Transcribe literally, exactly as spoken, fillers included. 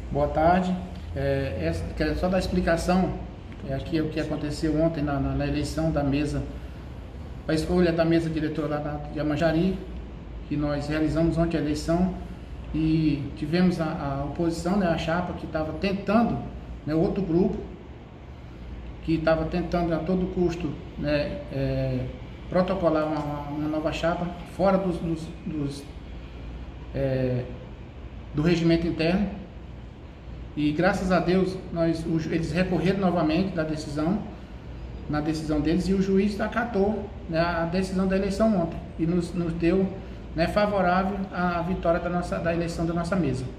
Boa tarde. É, essa, quero só dar explicação é, aqui é o que aconteceu ontem na, na, na eleição da mesa, a escolha da mesa diretora da, de Amanjari, que nós realizamos ontem a eleição e tivemos a, a oposição, né, a chapa que estava tentando, né, outro grupo, que estava tentando a todo custo, né, é, protocolar uma, uma nova chapa fora dos, dos, dos é, do regimento interno. E graças a Deus nós, eles recorreram novamente da decisão, na decisão deles, e o juiz acatou, né, a decisão da eleição ontem e nos, nos deu, né, favorável à vitória da, nossa, da eleição da nossa mesa.